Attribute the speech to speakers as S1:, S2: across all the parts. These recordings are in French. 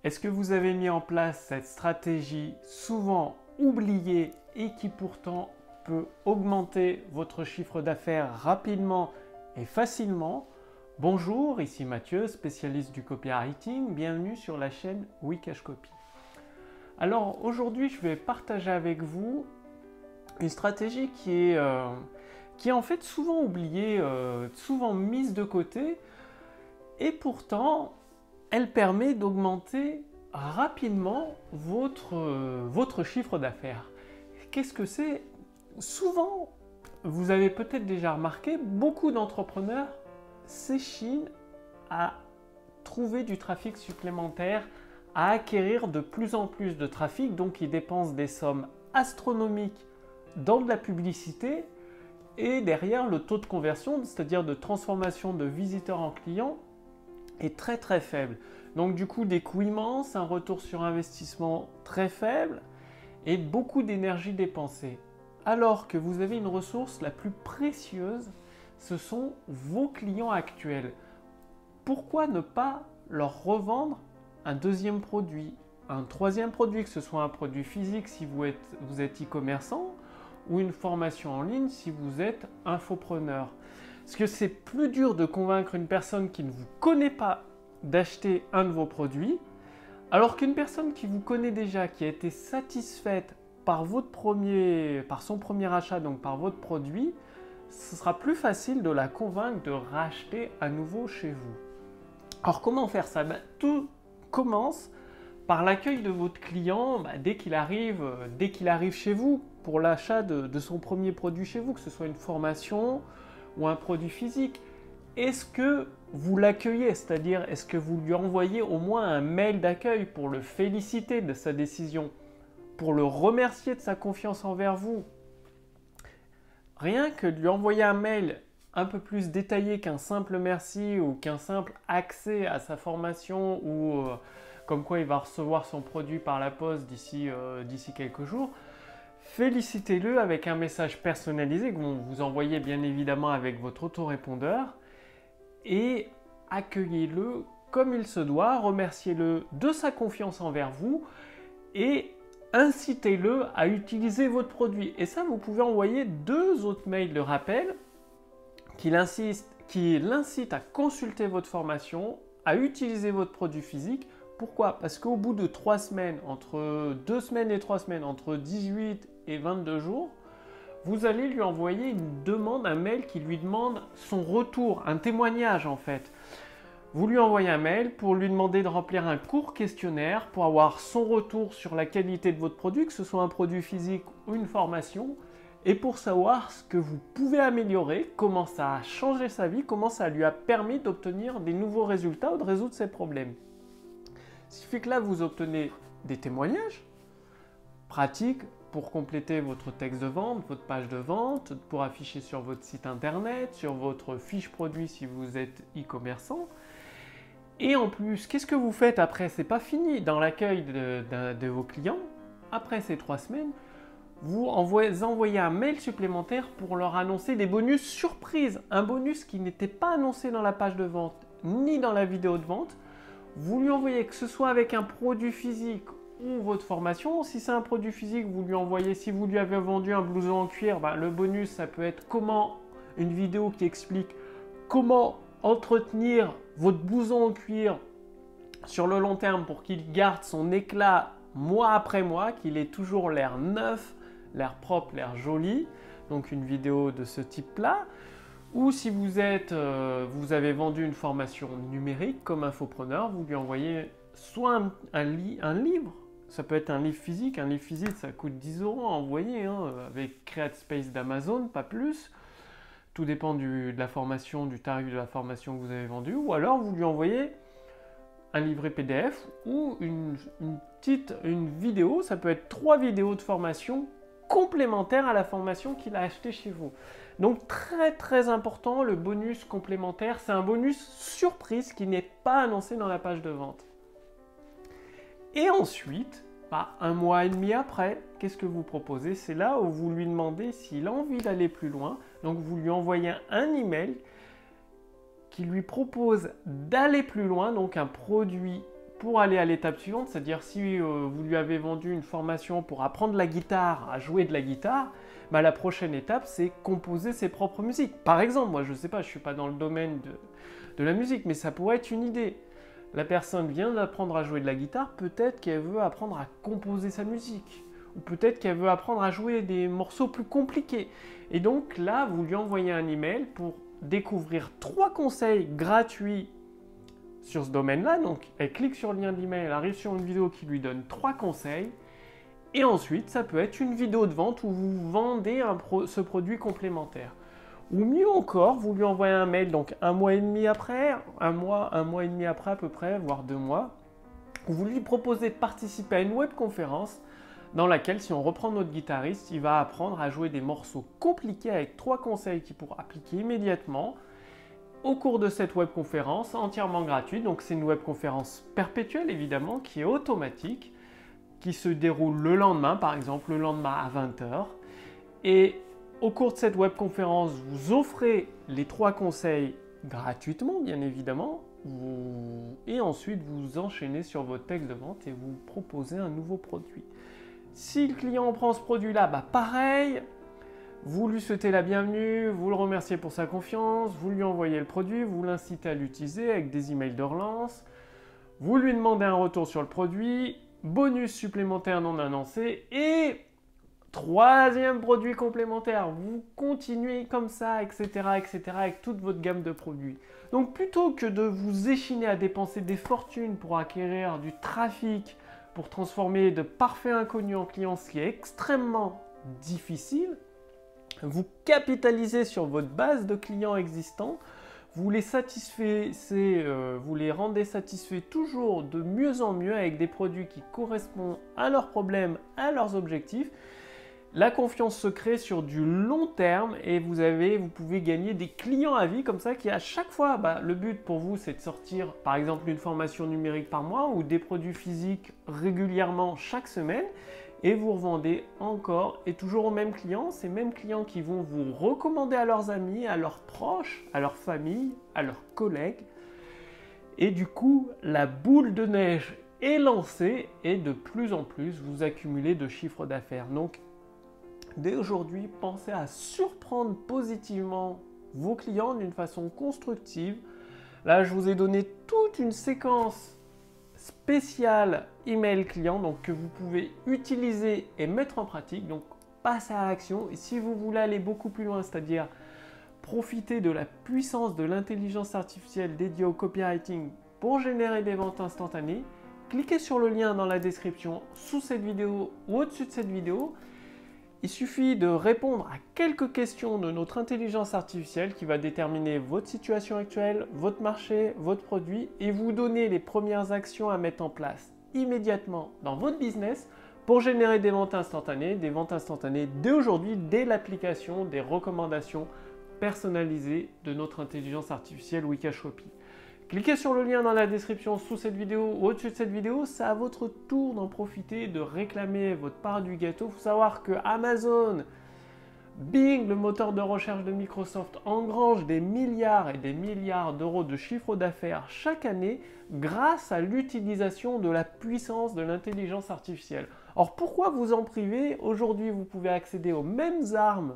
S1: Est-ce que vous avez mis en place cette stratégie souvent oubliée et qui pourtant peut augmenter votre chiffre d'affaires rapidement et facilement? Bonjour, ici Mathieu, spécialiste du copywriting. Bienvenue sur la chaîne Wikashcopy. Alors aujourd'hui, je vais partager avec vous une stratégie qui est en fait souvent oubliée, souvent mise de côté, et pourtant elle permet d'augmenter rapidement votre chiffre d'affaires. Qu'est-ce que c'est? Souvent, vous avez peut-être déjà remarqué, beaucoup d'entrepreneurs s'échinent à trouver du trafic supplémentaire, à acquérir de plus en plus de trafic, donc ils dépensent des sommes astronomiques dans de la publicité, et derrière le taux de conversion, c'est-à-dire de transformation de visiteurs en clients, est très très faible. Donc du coup des coûts immenses, un retour sur investissement très faible et beaucoup d'énergie dépensée. Alors que vous avez une ressource la plus précieuse, ce sont vos clients actuels. Pourquoi ne pas leur revendre un deuxième produit, un troisième produit, que ce soit un produit physique si vous êtes e-commerçant ou une formation en ligne si vous êtes infopreneur? Parce que c'est plus dur de convaincre une personne qui ne vous connaît pas d'acheter un de vos produits, alors qu'une personne qui vous connaît déjà, qui a été satisfaite par son premier achat, donc par votre produit, ce sera plus facile de la convaincre de racheter à nouveau chez vous. Alors comment faire ça? Tout commence par l'accueil de votre client dès qu'il arrive chez vous pour l'achat de son premier produit chez vous, que ce soit une formation ou un produit physique. Est-ce que vous l'accueillez? C'est-à-dire, est-ce que vous lui envoyez au moins un mail d'accueil pour le féliciter de sa décision, pour le remercier de sa confiance envers vous? Rien que de lui envoyer un mail un peu plus détaillé qu'un simple merci ou qu'un simple accès à sa formation ou comme quoi il va recevoir son produit par la poste d'ici quelques jours, félicitez-le avec un message personnalisé que vous envoyez bien évidemment avec votre autorépondeur et accueillez-le comme il se doit, remerciez-le de sa confiance envers vous et incitez-le à utiliser votre produit. Et ça, vous pouvez envoyer 2 autres mails de rappel qui l'incitent à consulter votre formation, à utiliser votre produit physique. Pourquoi? Parce qu'au bout de 3 semaines, entre 2 semaines et 3 semaines, entre 18 et 22 jours, vous allez lui envoyer une demande, un mail qui lui demande son retour, un témoignage en fait. Vous lui envoyez un mail pour lui demander de remplir un court questionnaire pour avoir son retour sur la qualité de votre produit, que ce soit un produit physique ou une formation, et pour savoir ce que vous pouvez améliorer, comment ça a changé sa vie, comment ça lui a permis d'obtenir des nouveaux résultats ou de résoudre ses problèmes. Ce qui fait que là, vous obtenez des témoignages pratiques pour compléter votre texte de vente, votre page de vente, pour afficher sur votre site internet, sur votre fiche produit si vous êtes e-commerçant. Et en plus, qu'est-ce que vous faites après? C'est pas fini dans l'accueil de vos clients. Après ces 3 semaines, vous envoyez un mail supplémentaire pour leur annoncer des bonus surprises. Un bonus qui n'était pas annoncé dans la page de vente ni dans la vidéo de vente. Vous lui envoyez, que ce soit avec un produit physique ou votre formation. Si c'est un produit physique, vous lui envoyez, si vous lui avez vendu un blouson en cuir, le bonus, ça peut être une vidéo qui explique comment entretenir votre blouson en cuir sur le long terme pour qu'il garde son éclat mois après mois, qu'il ait toujours l'air neuf, l'air propre, l'air joli. Donc une vidéo de ce type-là. Ou si vous avez vendu une formation numérique comme infopreneur, vous lui envoyez soit un livre, ça peut être un livre physique ça coûte 10 € à envoyer, avec CreateSpace d'Amazon, pas plus. Tout dépend de la formation, du tarif de la formation que vous avez vendue. Ou alors vous lui envoyez un livret PDF ou une vidéo, ça peut être 3 vidéos de formation complémentaires à la formation qu'il a achetée chez vous. Donc très très important, le bonus complémentaire, c'est un bonus surprise qui n'est pas annoncé dans la page de vente. Et ensuite, 1 mois et demi après, qu'est-ce que vous proposez? C'est là où vous lui demandez s'il a envie d'aller plus loin. Donc vous lui envoyez un email qui lui propose d'aller plus loin, donc un produit pour aller à l'étape suivante, c'est-à-dire si vous lui avez vendu une formation pour apprendre la guitare, à jouer de la guitare, bah, la prochaine étape, c'est composer ses propres musiques. Par exemple, moi je ne sais pas, je ne suis pas dans le domaine de la musique, mais ça pourrait être une idée. La personne vient d'apprendre à jouer de la guitare, peut-être qu'elle veut apprendre à composer sa musique. Ou peut-être qu'elle veut apprendre à jouer des morceaux plus compliqués. Et donc là, vous lui envoyez un email pour découvrir 3 conseils gratuits sur ce domaine-là. Donc elle clique sur le lien d'email, elle arrive sur une vidéo qui lui donne 3 conseils. Et ensuite, ça peut être une vidéo de vente où vous vendez ce produit complémentaire. Ou mieux encore, vous lui envoyez un mail, donc 1 mois et demi après, 1 mois et demi après à peu près, voire 2 mois, où vous lui proposez de participer à une webconférence dans laquelle, si on reprend notre guitariste, il va apprendre à jouer des morceaux compliqués avec 3 conseils qu'il pourra appliquer immédiatement au cours de cette webconférence entièrement gratuite. Donc c'est une webconférence perpétuelle évidemment, qui est automatique, qui se déroule le lendemain, par exemple le lendemain à 20 h. Et au cours de cette webconférence, vous offrez les 3 conseils gratuitement, bien évidemment, et ensuite vous enchaînez sur votre texte de vente et vous proposez un nouveau produit. Si le client prend ce produit-là, bah pareil, vous lui souhaitez la bienvenue, vous le remerciez pour sa confiance, vous lui envoyez le produit, vous l'incitez à l'utiliser avec des emails de relance, vous lui demandez un retour sur le produit, bonus supplémentaire non annoncé et 3e produit complémentaire. Vous continuez comme ça, etc., etc., avec toute votre gamme de produits. Donc plutôt que de vous échiner à dépenser des fortunes pour acquérir du trafic, pour transformer de parfaits inconnus en clients, ce qui est extrêmement difficile, vous capitalisez sur votre base de clients existants, vous les vous les rendez satisfaits toujours de mieux en mieux avec des produits qui correspondent à leurs problèmes, à leurs objectifs. La confiance se crée sur du long terme et vous pouvez gagner des clients à vie comme ça qui à chaque fois, le but pour vous c'est de sortir par exemple une formation numérique par mois ou des produits physiques régulièrement chaque semaine et vous revendez encore et toujours aux mêmes clients, ces mêmes clients qui vont vous recommander à leurs amis, à leurs proches, à leur famille, à leurs collègues. Et du coup, la boule de neige est lancée et de plus en plus vous accumulez de chiffre d'affaires. Donc, dès aujourd'hui, pensez à surprendre positivement vos clients d'une façon constructive. Là, je vous ai donné toute une séquence spéciale email client donc que vous pouvez utiliser et mettre en pratique. Donc, passez à l'action. Et si vous voulez aller beaucoup plus loin, c'est-à-dire profiter de la puissance de l'intelligence artificielle dédiée au copywriting pour générer des ventes instantanées, cliquez sur le lien dans la description sous cette vidéo ou au-dessus de cette vidéo. Il suffit de répondre à quelques questions de notre intelligence artificielle qui va déterminer votre situation actuelle, votre marché, votre produit et vous donner les premières actions à mettre en place immédiatement dans votre business pour générer des ventes instantanées dès aujourd'hui, dès l'application des recommandations personnalisées de notre intelligence artificielle Wikashcopy. Cliquez sur le lien dans la description sous cette vidéo ou au-dessus de cette vidéo, c'est à votre tour d'en profiter, de réclamer votre part du gâteau. Il faut savoir que Amazon, Bing, le moteur de recherche de Microsoft, engrange des milliards et des milliards d'euros de chiffre d'affaires chaque année grâce à l'utilisation de la puissance de l'intelligence artificielle. Or, pourquoi vous en priver? Aujourd'hui, vous pouvez accéder aux mêmes armes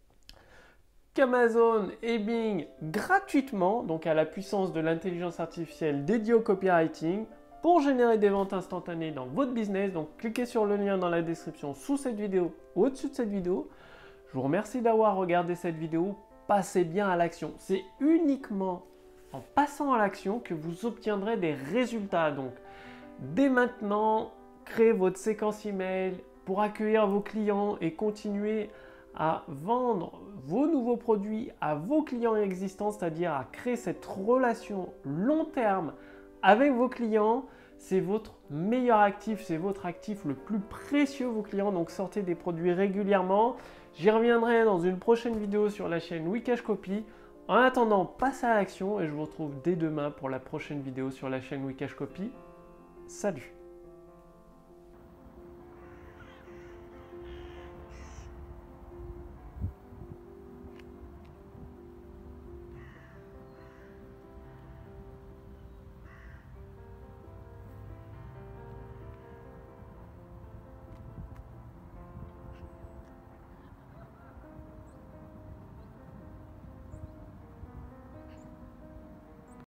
S1: qu'Amazon et Bing gratuitement, donc à la puissance de l'intelligence artificielle dédiée au copywriting pour générer des ventes instantanées dans votre business. Donc cliquez sur le lien dans la description sous cette vidéo ou au-dessus de cette vidéo. Je vous remercie d'avoir regardé cette vidéo. Passez bien à l'action. C'est uniquement en passant à l'action que vous obtiendrez des résultats. Donc dès maintenant, créez votre séquence email pour accueillir vos clients et continuer à vendre vos nouveaux produits à vos clients existants, c'est-à-dire à créer cette relation long terme avec vos clients. C'est votre meilleur actif, c'est votre actif le plus précieux, vos clients. Donc sortez des produits régulièrement. J'y reviendrai dans une prochaine vidéo sur la chaîne Wikashcopy. En attendant, passez à l'action et je vous retrouve dès demain pour la prochaine vidéo sur la chaîne Wikashcopy. Salut!